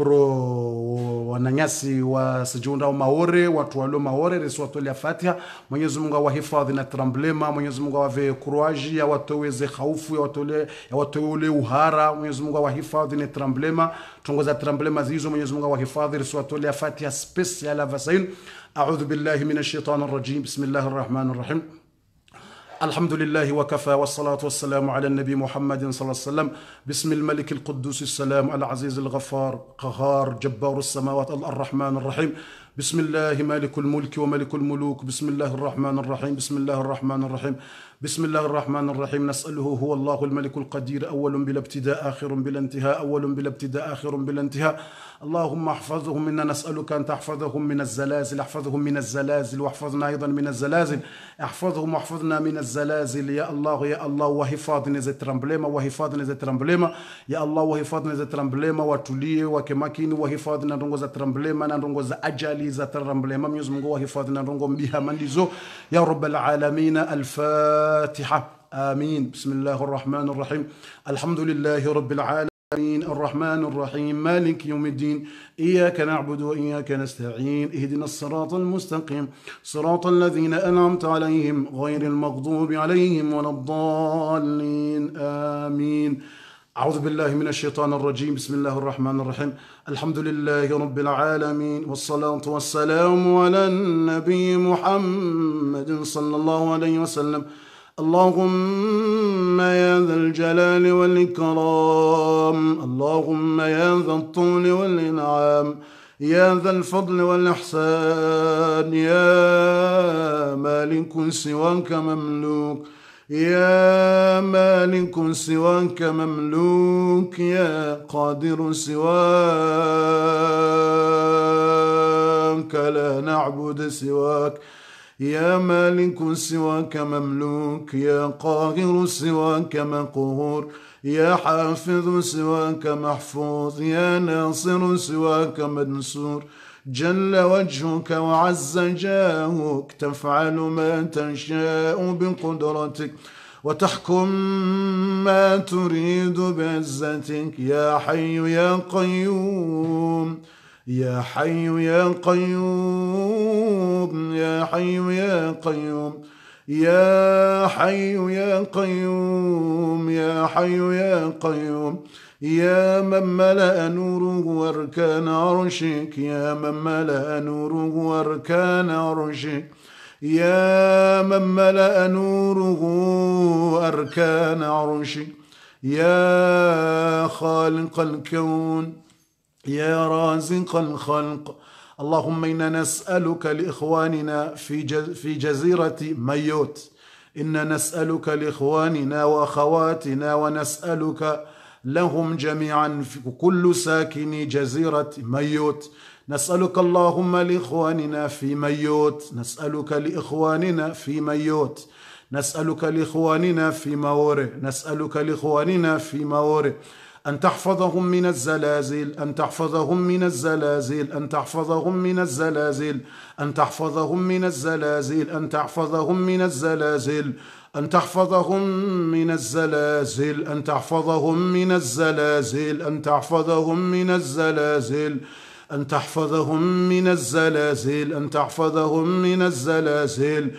pro wananyasi wa sijunda maore watu walo maore reswatolea Fatiha Mwenyezi Mungu awahifadhi na tremblema Mwenyezi Mungu awe courage ya watoweze khaufu ya watole ya watole uhara Mwenyezi Mungu awahifadhi na tremblema tungoza tremblema zizo Mwenyezi Mungu awahifadhi reswatolea Fatiha special vasainu a'udhu billahi minash shaitanir rajim bismillahir rahmanir rahim الحمد لله وكفى والصلاة والسلام على النبي محمد صلى الله عليه وسلم بسم الملك القدوس السلام العزيز الغفار قهار جبار السماوات الرحمن الرحيم بسم الله مالك الملك وملك الملوك بسم الله الرحمن الرحيم بسم الله الرحمن الرحيم بسم الله الرحمن الرحيم نسأله هو الله الملك القدير أول بلا ابتداء آخر بلا انتهاء أول بلا ابتداء آخر بلا انتهاء اللهم احفظهم إنا نسألك أن تحفظهم من الزلازل احفظهم من الزلازل واحفظنا أيضا من الزلازل احفظهم واحفظنا من الزلازل يا الله يا الله وحفظنا زي ترامبليما وحفظنا زي ترامبليما يا الله وحفظنا زي ترامبليما وتوليه وكماكين وحفظنا نرونغو زي ترامبليما نرونغو زي أجالي زي ترامبليما Mwenyezi Mungu wahifadhi نرونغو مبيها mandizo يا رب العالمين الفاتحة آمين بسم الله الرحمن الرحيم الحمد لله رب العالمين الرحمن الرحيم مالك يوم الدين إياك نعبد وإياك نستعين اهدنا الصراط المستقيم صراط الذين أنعمت عليهم غير المغضوب عليهم ولا الضالين آمين أعوذ بالله من الشيطان الرجيم بسم الله الرحمن الرحيم الحمد لله رب العالمين والصلاة والسلام على النبي محمد صلى الله عليه وسلم اللهم يا ذا الجلال والإكرام اللهم يا ذا الطول والإنعام يا ذا الفضل والإحسان يا مالك سواك مملوك يا مالك سواك مملوك يا قادر سواك لا نعبد سواك يا مالك سواك مملوك يا قاهر سواك مقهور يا حافظ سواك محفوظ يا ناصر سواك منصور جل وجهك وعز جاهك تفعل ما تشاء بقدرتك وتحكم ما تريد بعزتك يا حي يا قيوم يا حي يا قيوم يا حي يا قيوم يا حي يا قيوم يا حي يا قيوم يا من ملأ نوره واركان عرشك يا من ملأ نوره واركان عرشك يا من ملأ نوره أركان عرشك يا خالق الكون يا رازق الخلق. اللهم إنا نسألك لإخواننا في في جزيرة مايوت، إنا نسألك لإخواننا وأخواتنا ونسألك لهم جميعا في كل ساكني جزيرة مايوت. نسألك اللهم لإخواننا في مايوت، نسألك لإخواننا في مايوت، نسألك لإخواننا في ماوري، نسألك لإخواننا في ماوري أن تحفظهم من الزلازل، أن تحفظهم من الزلازل، أن تحفظهم من الزلازل، أن تحفظهم من الزلازل، أن تحفظهم من الزلازل، أن تحفظهم من الزلازل، أن تحفظهم من الزلازل، أن تحفظهم من الزلازل، أن تحفظهم من الزلازل، أن تحفظهم من الزلازل.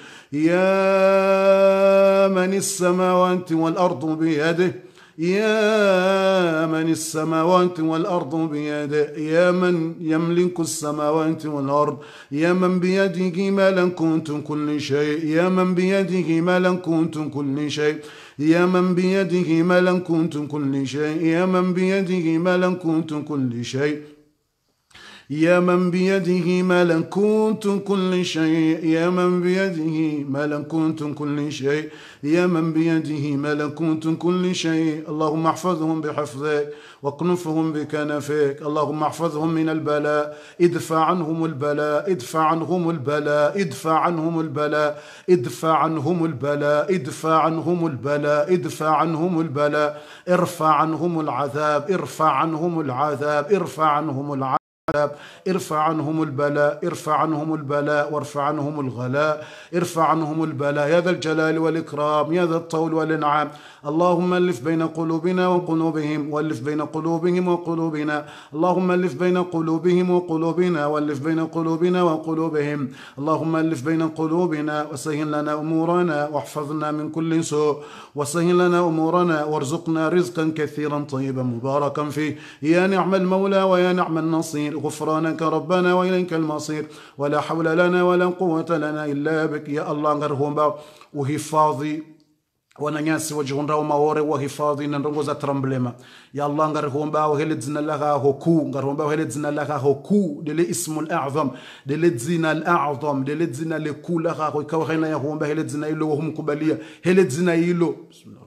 يا من السماوات والأرض بيده، يا من السماوات والأرض بيده، يا من يملك السماوات والأرض، يا من بيده ملكوت كل شيء، يا من بيده ملكوت كل شيء، يا من بيده ملكوت كل شيء، يا من بيده ملكوت كل شيء، يا من بيده ملكوت كل شيء، يا من بيده ملكوت كل شيء، يا من بيده ملكوت كل شيء. اللهم احفظهم بحفظك واكنفهم بكنفك، اللهم احفظهم من البلاء، ادفع عنهم البلاء، ادفع عنهم البلاء، ادفع عنهم البلاء، ادفع عنهم البلاء، ادفع عنهم البلاء، ادفع عنهم البلاء، ارفع عنهم العذاب، ارفع عنهم العذاب، ارفع عنهم العذاب، ارفع عنهم البلاء، ارفع عنهم البلاء وارفع عنهم الغلاء، ارفع عنهم البلاء يا ذا الجلال والإكرام يا ذا الطول والإنعام. اللهم ألف بين قلوبنا وقلوبهم، والف بين قلوبهم وقلوبنا، اللهم ألف بين قلوبهم وقلوبنا، والف بين قلوبنا وقلوبهم، اللهم ألف بين قلوبنا وسهل لنا أمورنا واحفظنا من كل سوء، وسهل لنا أمورنا وارزقنا رزقا كثيرا طيبا مباركا فيه. يا نعم المولى ويا نعم النصير، غفرانك ربنا وإليك المصير، ولا حول لنا ولا قوة لنا إلا بك. يا الله ngarhomba uhifadhi wananyasi wajihundao maore wahifadhi na ndongo za tramblema. Ya Allah ngarhomba wahele dzina laka hoku, ngarhomba wahele dzina laka hoku dele ismul a'zam, dele dzina al-a'zam, dele dzina le kula laka ikawa khayna ya homba hele dzina ilo wahum kubalia hele dzina ilo. Bismillah.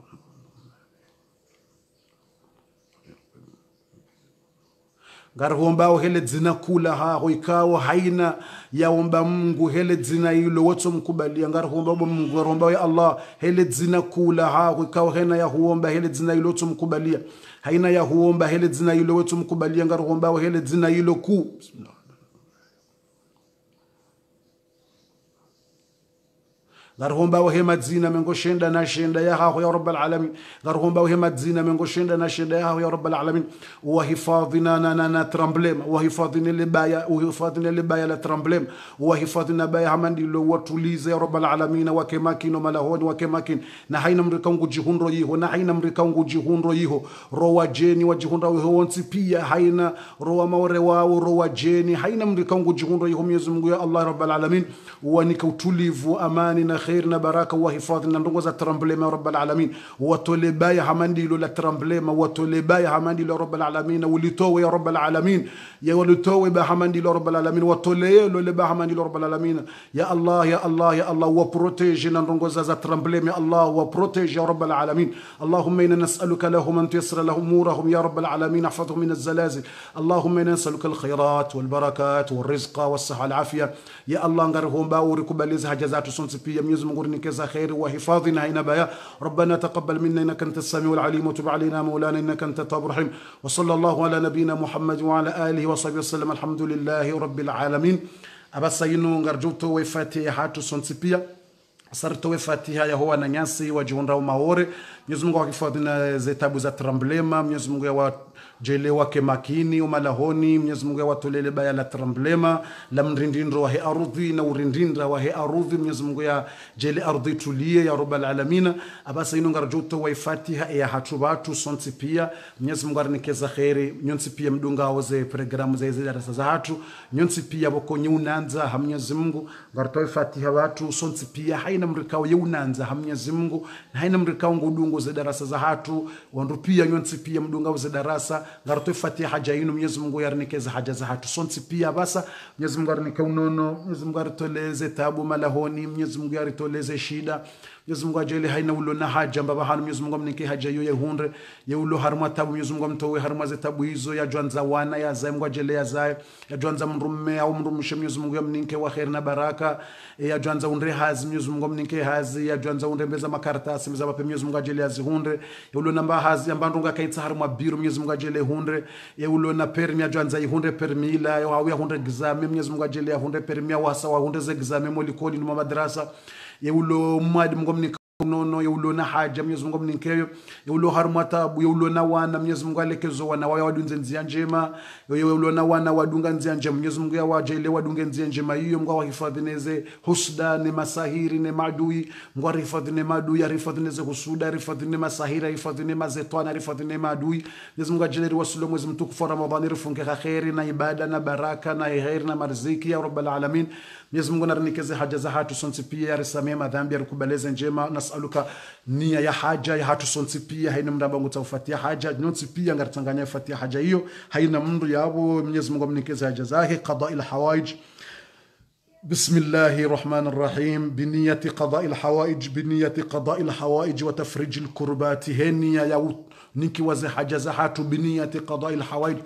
Ngarhomba hele dzina kula ha ikawa haina yaomba Mungu hele dzina hilo wote mkubalia. Ngarhomba Mungu, ngarhomba ya Allah hele dzina kula ha ikawa haina ya huomba hele dzina hilo wote mkubalia, haina ya huomba hele dzina hilo wote mkubalia. Ngarhomba hele dzina hilo ku. Bismillah. Ngarhomba wahe madzina mengo shenda na shenda ya haho ya rabbal alamin. Ngarhomba wahe madzina mengo shenda na shenda ya haho ya rabbal alamin. Wahifadhina na na na tremblem, wahifadhina libaya, wahifadhina libaya la tremblem, wahifadhina baya hamandi lo watulize ya rabbal alamin. Wakemakino malahoni wakemakin na haina mrika ungu jihunro yiho, na haina mrika ungu jihunro yiho. Rowa jeni wa jihunro yiho wansi pia haina rowa maore wao rowa jeni haina mrika ungu jihunro yiho. Mwenyezi Mungu ya Allah rabbal alamin wanika utulivu amani na خيرنا بركة وحفاظنا نرجع ترمبلما رب العالمين، وتولباي حمدي له ترمبلما وتولباي حمدي له رب العالمين، ولتوي يا رب العالمين يا ولتوي بحمدي له رب العالمين، وتولي له بحمدي له رب العالمين. يا الله يا الله يا الله وبروتيجنا نرجع ترمبلما يا الله وبروتيج يا رب العالمين. اللهم إنا نسألك لهم أن تيسر لهم أمورهم يا رب العالمين، احفظهم من الزلازل. اللهم إنا نسألك الخيرات والبركات والرزق والصحة والعافية يا الله. نغرهم باورك بليز حجزات سنسبيا ميزم غورنك خير وحفاظنا هنا بيا. ربنا تقبل منا انك انت السميع العليم، وتب علينا مولانا انك انت التواب الرحيم. وصلى الله على نبينا محمد وعلى اله وصحبه وسلم. الحمد لله رب العالمين. abasayinu ngarjuto we fatiha tu sonsipia sarto we fatiha ya huwa na nyasi wajihunda maore Mwenyezi Mungu akihifadhi na zitabu za Tremblema, Mwenyezi Mungu awajele wake makini umalahoni, Mwenyezi Mungu awatolele baya la Tremblema la mrindindro wa he ardhi na urindindra wa he ardhi, Mwenyezi Mungu ya jele ardhi tulie ya rabbal alamin. Abasa ino ngarjuto wa Fatiha ya hatu watu sonti pia, Mwenyezi Mungu arnikeza khairi, nyonsi pia mdunga waze programu za hizi darasa za hatu, nyonsi pia boko nyunanza ha Mwenyezi Mungu ngartoe Fatiha watu sonti pia haina mrikao yeunanza ha Mwenyezi Mungu, haina mrikao ngudungo za darasa za hatu wandu pia nyonsi pia mdunga waze darasa ngartoe Fatiha haja ino, Mwenyezi Mungu yarnikeza haja za hatu sonti pia. Basa Mwenyezi Mungu arnika unono, Mwenyezi Mungu aritoleze tabu malahoni, Mwenyezi Mungu aritoleze shida, Mwenyezi Mungu ajele haina ulo na haja mbaba hanu, Mwenyezi Mungu mnike haja yo yehundre ye ulo harma tabu, Mwenyezi Mungu mtowe harma ze tabu hizo ya jwanza wana ya zai Mungu ajele ya zai ya jwanza mrumme au mrumishe, Mwenyezi Mungu mnike wa khair na baraka ya jwanza unre hazi, Mwenyezi Mungu mnike hazi ya jwanza unre mbeza makaratasi mbeza bape, Mwenyezi Mungu ajele ya zihundre ya ulo namba hazi ambandunga kaitsa harma biru, Mwenyezi Mungu ajele hundre ya ulo na permi ya jwanza ihundre permi ila ya hawi hundre gizame, Mwenyezi Mungu ajele ya hundre permi ya wasa wa hundre ze gizame molikoli numa madrasa ya ulo mwadi Mungu mnike nono ya ulo na haja, Mwenyezi Mungu mninkeyo ya ulo harma tabu ya ulo na wana, Mwenyezi Mungu alekezo wana wao wadunze nzia njema ya ulo na wana wadunga nzia njema, Mwenyezi Mungu ya wajele wadunge nzia njema hiyo, Mungu awahifadhi neze husda ne masahiri ne madui, Mungu arifadhi ne madui arifadhi neze husuda arifadhi ne masahira arifadhi ne mazetwana arifadhi ne madui, Mwenyezi Mungu ajele wasulu mwezi mtukufu wa Ramadhani rifunge khairi na ibada na baraka na khair na marziki ya rabbal alamin. Mwenyezi Mungu narnikeze haja za hatu sonti pia yarisamee madhambi yarikubaleze njema, nasaluka nia ya haja ya hatu sonti pia haina mraba nguta ufatia haja nonti pia ngaritanganya ufatia haja hiyo haina mndu yabo, Mwenyezi Mungu mnikeze haja zake qada ila hawaij. بسم الله الرحمن الرحيم بنية قضاء الحوائج بنية قضاء الحوائج وتفريج الكربات هنيا يا نيكي وزي حاجة زحاتو بنية قضاء الحوائج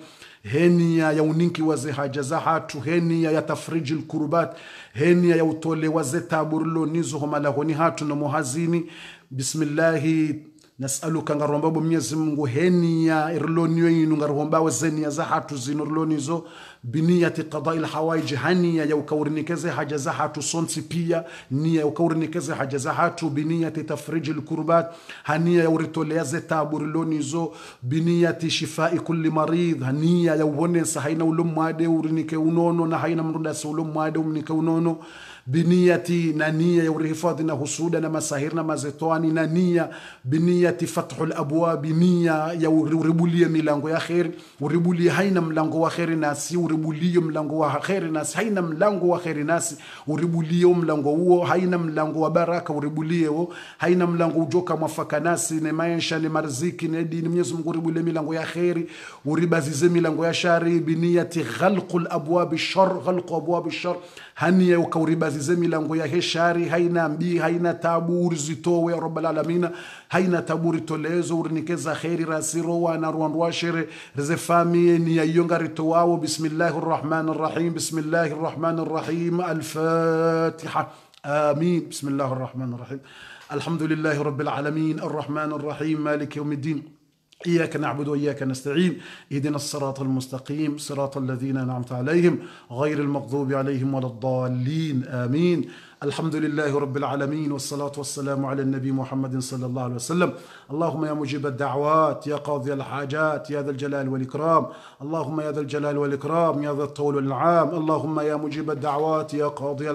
هنيا يا نيكي وزي حاجة زحاتو هنيا يا تفريج الكربات هنيا يا وتولي وزي تابورلو نيزوهم على غني هاتو نموهازيني. بسم الله nasaluka ngaromba Mwenyezi Mungu henia irlonyo yinu ngaromba wazenia za hatu zinurlonizo biniyati qada'il hawaij hania ya ukaurinekeze haja za hatu sonti pia nia ukaurinekeze haja za hatu biniyati tafrijil kurbat hania ya uritoleze taburlonizo biniyati shifai kulli marid hania ya uone haina ulumwade urinike unono na haina mrunda ulumwade umnike unono biniyati na nia ya urihifadhi na husuda na masahir na mazetwani na nia biniyati fathul abwab nia ya uribulie milango ya khair uribulie haina mlango wa khair nasi uribulie mlango wa khair nasi haina mlango wa khair nasi uribulie mlango huo haina mlango wa baraka uribulie huo haina mlango ujoka mwafaka nasi ne maisha ne marziki ne dini Mwenyezi Mungu uribulie milango ya khair uribazize milango ya shari biniyati ghalqul abwab ash-shar ghalq abwab ash-shar hania ukuribazize milango ya heshari haina mbi haina tabu urizitowe ya rabbal alamin haina tabu ritolezo urinikeza khairi rasiro wa na rwandwa shere rezefami ni yonga ritowao. Bismillahir rahmanir rahim bismillahir rahmanir rahim al-fatiha amin. Bismillahir rahmanir rahim alhamdulillahi rabbil alamin arrahmanir rahim maliki yawmiddin إياك نعبد وإياك نستعين اهدنا الصراط المستقيم صراط الذين أنعمت عليهم غير المغضوب عليهم ولا الضالين آمين. الحمد لله رب العالمين والصلاة والسلام على النبي محمد صلى الله عليه وسلم. اللهم يا مجيب الدعوات يا قاضي الحاجات يا ذا الجلال والإكرام اللهم يا ذا الجلال والإكرام يا ذا الطول والإنعام اللهم يا مجيب الدعوات يا قاضي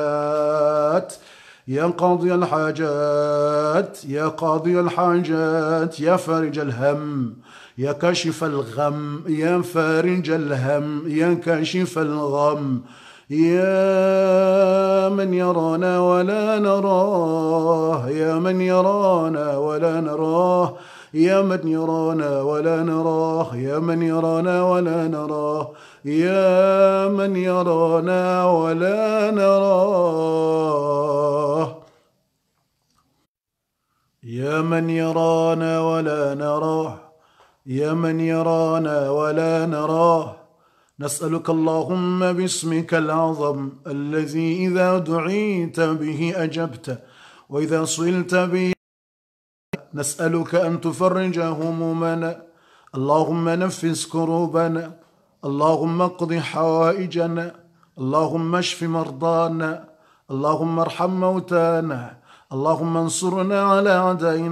الحاجات يا قاضي الحاجات يا قاضي الحاجات يا فارج الهم يا كاشف الغم يا فارج الهم يا كاشف الغم يا من يرانا ولا نراه يا من يرانا ولا نراه يا من يرانا ولا نراه يا من يرانا ولا نراه يا من يرانا ولا نراه يا من يرانا ولا نراه يا من يرانا ولا نراه. نسألك اللهم باسمك الأعظم الذي إذا دعيت به أجبت وإذا صلت به نسألك أن تفرج همومنا اللهم نفس كروبنا اللهم اقض حوائجنا اللهم اشف مرضانا اللهم ارحم موتانا اللهم انصرنا على أعدائنا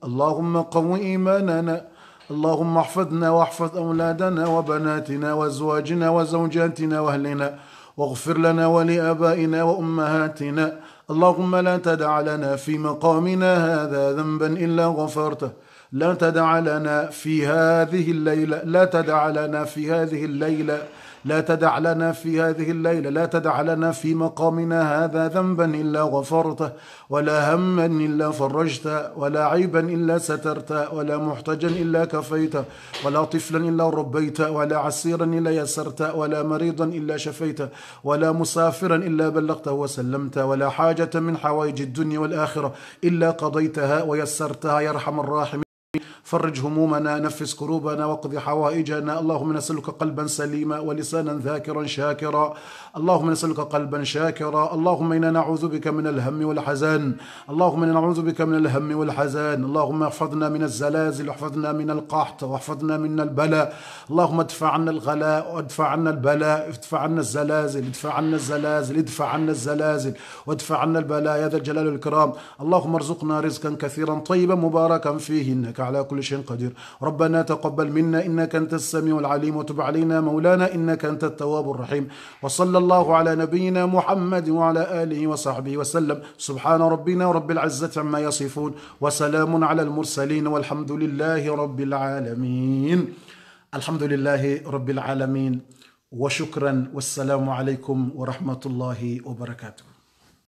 اللهم قو إيماننا، اللهم احفظنا واحفظ أولادنا وبناتنا وأزواجنا وزوجاتنا وأهلنا، واغفر لنا ولآبائنا وأمهاتنا. اللهم لا تدع لنا في مقامنا هذا ذنبا إلا غفرته، لا تدع لنا في هذه الليلة لا تدع لنا في هذه الليلة لا تدع لنا في هذه الليلة لا تدع لنا في مقامنا هذا ذنبا إلا غفرته، ولا هما إلا فرجته، ولا عيبا إلا سترته، ولا محتجا إلا كفيته، ولا طفلا إلا ربيته، ولا عسيرا إلا يسرته، ولا مريضا إلا شفيته، ولا مسافرا إلا بلغته وسلمته، ولا حاجة من حوائج الدنيا والآخرة إلا قضيتها ويسرتها يا أرحم الراحمين. فرج همومنا، نفس كروبنا، واقض حوائجنا. اللهم نسألك قلبا سليما ولسانا ذاكرا شاكرا. اللهم نسألك قلبا شاكرا. اللهم إنا نعوذ بك من الهم والحزن. اللهم إنا نعوذ بك من الهم والحزن. اللهم احفظنا من الزلازل، واحفظنا من القحط، واحفظنا من البلاء. اللهم ادفع عنا الغلاء، وادفع عنا البلاء، ادفع عنا الزلازل، ادفع عنا الزلازل، ادفع عنا الزلازل، وادفع عنا البلاء يا ذا الجلال والإكرام. اللهم ارزقنا رزقا كثيرا طيبا مباركا فيه، إنك على كل شيء قدير. ربنا تقبل منا إنك أنت السميع العليم، وتب علينا مولانا إنك أنت التواب الرحيم. وصلى الله على نبينا محمد وعلى آله وصحبه وسلم. سبحان ربنا رب العزة عما يصفون، وسلام على المرسلين، والحمد لله رب العالمين. الحمد لله رب العالمين، وشكرا، والسلام عليكم ورحمة الله وبركاته.